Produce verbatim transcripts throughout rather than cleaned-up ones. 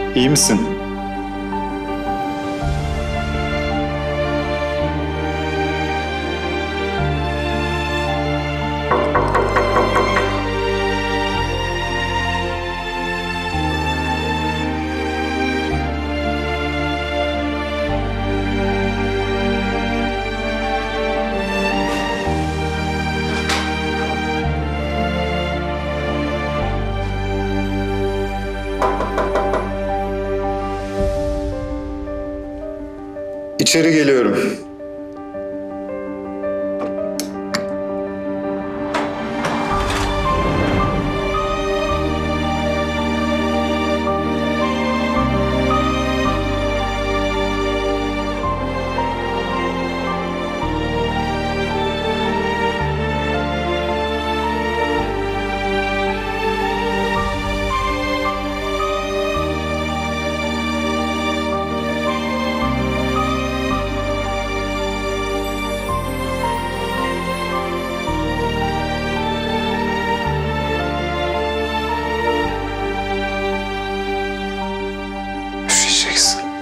İyi misin? İçeri geliyorum. Üşüyeceksin.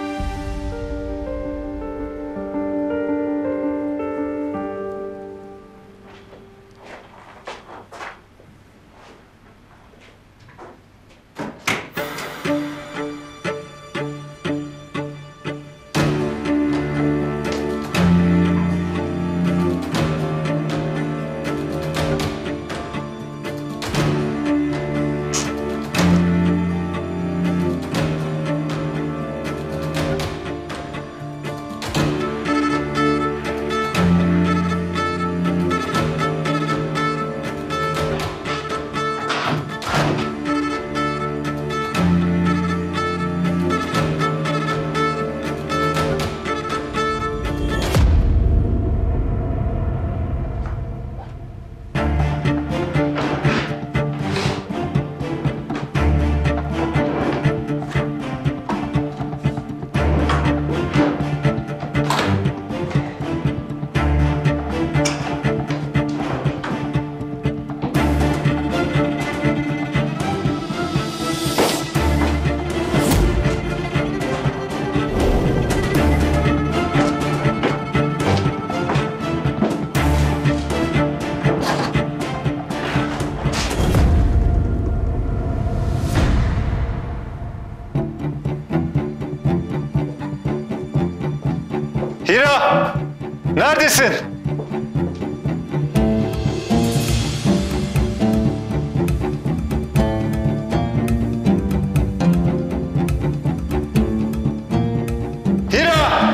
Hira! Neredesin? Hira!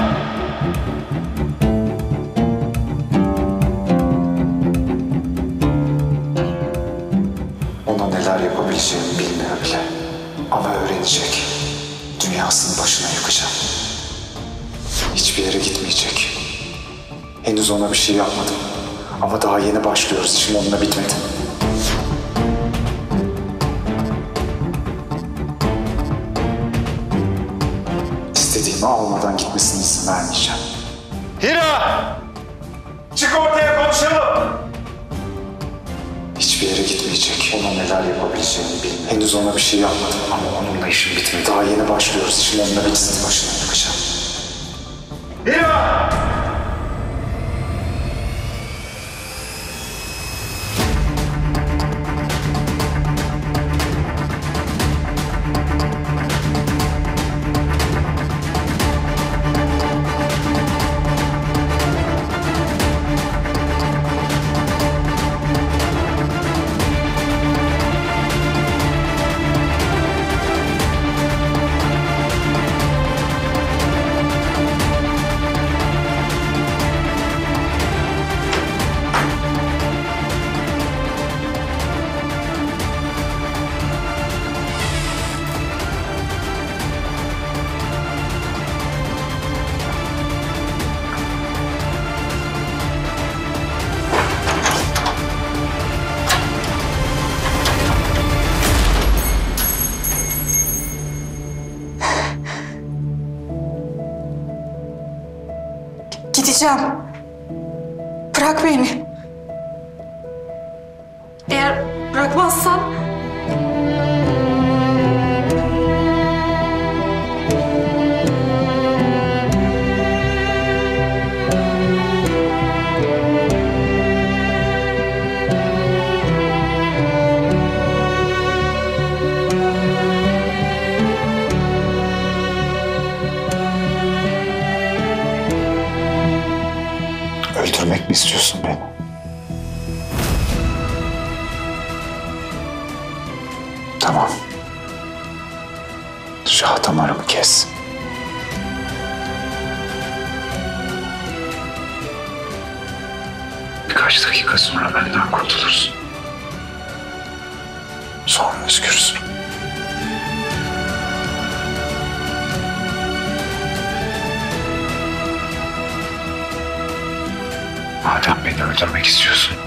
Ona neler yapabileceğimi bilmiyor bile. Ama öğrenecek. Dünyasını başına yakacağım. Hiçbir yere gitmeyecek. Henüz ona bir şey yapmadım. Ama daha yeni başlıyoruz. İşim onunla bitmedi. İstediğimi almadan gitmesine izin vermeyeceğim. Hira! Çık ortaya konuşalım! Hiçbir yere gitmeyecek. Ona neler yapabileceğimi bilmiyor. Henüz ona bir şey yapmadım. Ama onunla işim bitmedi. Daha yeni başlıyoruz. İşim onunla bitsin. Başına yakacağım. Hira! Gideceğim. Bırak beni. Eğer bırakmazsan... öldürmek mi istiyorsun beni? Tamam. Şah damarımı kes. Birkaç dakika sonra benden kurtulursun. Sonra özgürsün. Madem beni öldürmek istiyorsun,